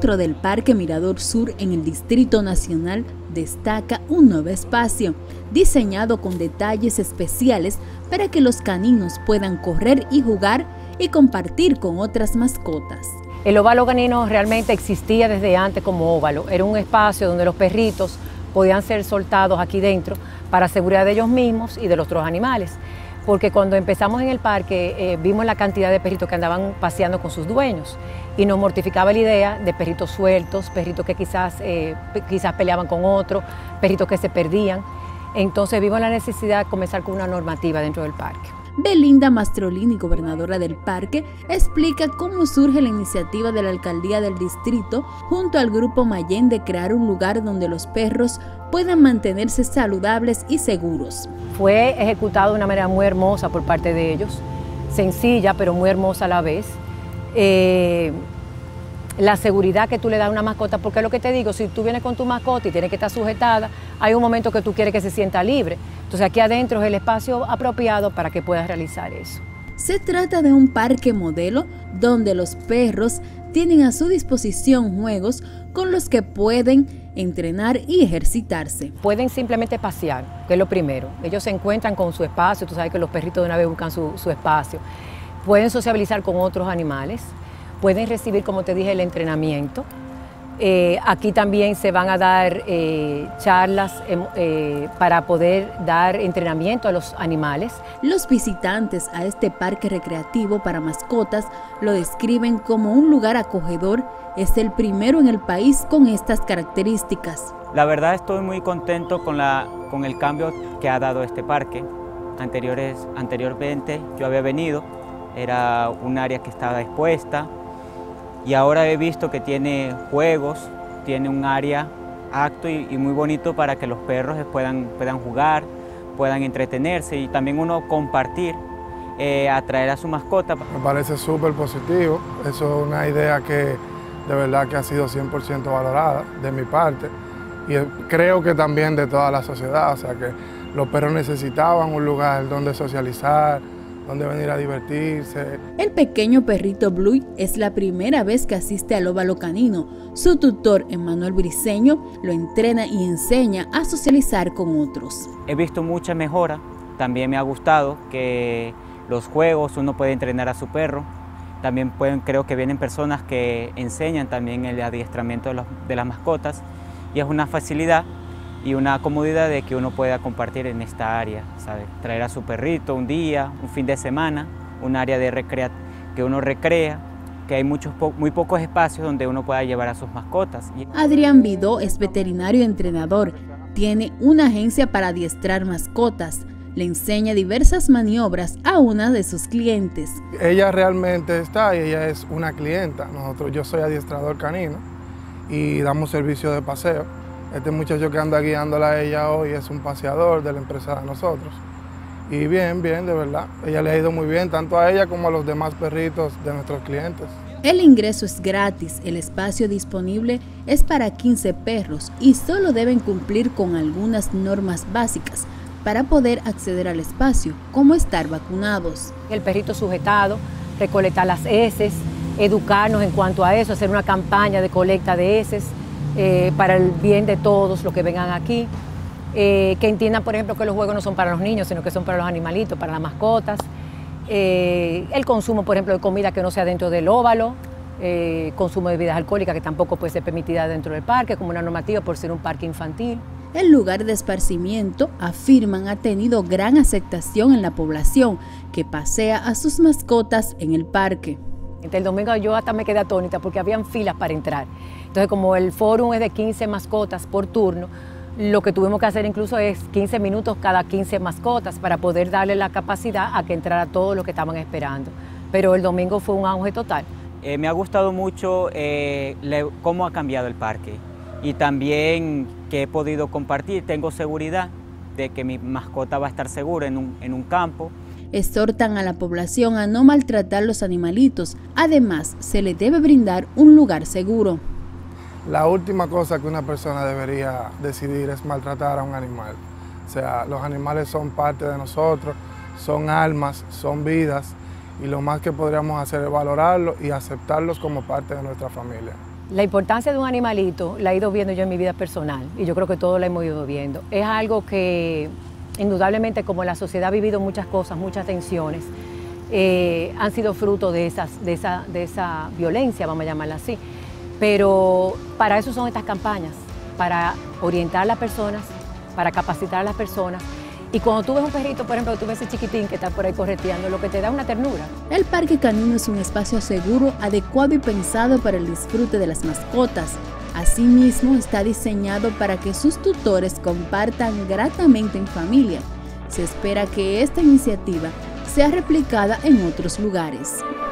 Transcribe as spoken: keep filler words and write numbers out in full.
Dentro del Parque Mirador Sur en el Distrito Nacional destaca un nuevo espacio, diseñado con detalles especiales para que los caninos puedan correr y jugar y compartir con otras mascotas. El óvalo canino realmente existía desde antes como óvalo. Era un espacio donde los perritos podían ser soltados aquí dentro para seguridad de ellos mismos y de los otros animales. Porque cuando empezamos en el parque eh, vimos la cantidad de perritos que andaban paseando con sus dueños y nos mortificaba la idea de perritos sueltos, perritos que quizás, eh, quizás peleaban con otros, perritos que se perdían. Entonces vimos la necesidad de comenzar con una normativa dentro del parque. Belinda Mastrolini, gobernadora del parque, explica cómo surge la iniciativa de la alcaldía del distrito junto al Grupo Mayén de crear un lugar donde los perros puedan mantenerse saludables y seguros. Fue ejecutado de una manera muy hermosa por parte de ellos, sencilla pero muy hermosa a la vez. Eh, la seguridad que tú le das a una mascota, porque es lo que te digo, si tú vienes con tu mascota y tienes que estar sujetada, hay un momento que tú quieres que se sienta libre. Entonces aquí adentro es el espacio apropiado para que puedas realizar eso. Se trata de un parque modelo donde los perros tienen a su disposición juegos con los que pueden entrenar y ejercitarse. Pueden simplemente pasear, que es lo primero. Ellos se encuentran con su espacio, tú sabes que los perritos de una vez buscan su, su espacio. Pueden sociabilizar con otros animales, pueden recibir, como te dije, el entrenamiento. Eh, aquí también se van a dar eh, charlas eh, eh, para poder dar entrenamiento a los animales. Los visitantes a este parque recreativo para mascotas lo describen como un lugar acogedor. Es el primero en el país con estas características. La verdad estoy muy contento con, la, con el cambio que ha dado este parque. Anteriores, anteriormente yo había venido, era un área que estaba expuesta, y ahora he visto que tiene juegos, tiene un área apto y, y muy bonito para que los perros puedan, puedan jugar, puedan entretenerse y también uno compartir, eh, atraer a su mascota. Me parece súper positivo, eso es una idea que de verdad que ha sido cien por ciento valorada de mi parte y creo que también de toda la sociedad, o sea que los perros necesitaban un lugar donde socializar, donde venir a divertirse. El pequeño perrito Blue es la primera vez que asiste al óvalo canino. Su tutor, Emmanuel Briceño, lo entrena y enseña a socializar con otros. He visto mucha mejora, también me ha gustado que los juegos uno puede entrenar a su perro. También pueden, creo que vienen personas que enseñan también el adiestramiento de, los, de las mascotas y es una facilidad y una comodidad de que uno pueda compartir en esta área, ¿sabe? Traer a su perrito un día, un fin de semana, un área de recrea que uno recrea, que hay muchos, muy pocos espacios donde uno pueda llevar a sus mascotas. Adrián Vidó es veterinario y entrenador, tiene una agencia para adiestrar mascotas, le enseña diversas maniobras a una de sus clientes. Ella realmente está y ella es una clienta, nosotros, yo soy adiestrador canino y damos servicio de paseo. Este muchacho que anda guiándola a ella hoy es un paseador de la empresa de nosotros. Y bien, bien, de verdad. Ella le ha ido muy bien, tanto a ella como a los demás perritos de nuestros clientes. El ingreso es gratis, el espacio disponible es para quince perros y solo deben cumplir con algunas normas básicas para poder acceder al espacio, como estar vacunados. El perrito sujetado, recolectar las heces, educarnos en cuanto a eso, hacer una campaña de colecta de heces, Eh, para el bien de todos los que vengan aquí, eh, que entiendan, por ejemplo, que los juegos no son para los niños, sino que son para los animalitos, para las mascotas, eh, el consumo, por ejemplo, de comida que no sea dentro del óvalo, eh, consumo de bebidas alcohólicas que tampoco puede ser permitida dentro del parque, como una normativa por ser un parque infantil. El lugar de esparcimiento, afirman, ha tenido gran aceptación en la población que pasea a sus mascotas en el parque. El domingo yo hasta me quedé atónita porque habían filas para entrar. Entonces, como el fórum es de quince mascotas por turno, lo que tuvimos que hacer incluso es quince minutos cada quince mascotas para poder darle la capacidad a que entrara todos los que estaban esperando. Pero el domingo fue un auge total. Eh, me ha gustado mucho eh, le, cómo ha cambiado el parque y también que he podido compartir. Tengo seguridad de que mi mascota va a estar segura en un, en un campo. Exhortan a la población a no maltratar los animalitos. Además, se le debe brindar un lugar seguro. La última cosa que una persona debería decidir es maltratar a un animal. O sea, los animales son parte de nosotros, son almas, son vidas, y lo más que podríamos hacer es valorarlos y aceptarlos como parte de nuestra familia. La importancia de un animalito la he ido viendo yo en mi vida personal y yo creo que todos la hemos ido viendo. Es algo que indudablemente, como la sociedad ha vivido muchas cosas, muchas tensiones, eh, han sido fruto de, esas, de, esa, de esa violencia, vamos a llamarla así. Pero para eso son estas campañas, para orientar a las personas, para capacitar a las personas. Y cuando tú ves un perrito, por ejemplo, tú ves ese chiquitín que está por ahí correteando, lo que te da una ternura. El parque canino es un espacio seguro, adecuado y pensado para el disfrute de las mascotas. Asimismo, está diseñado para que sus tutores compartan gratamente en familia. Se espera que esta iniciativa sea replicada en otros lugares.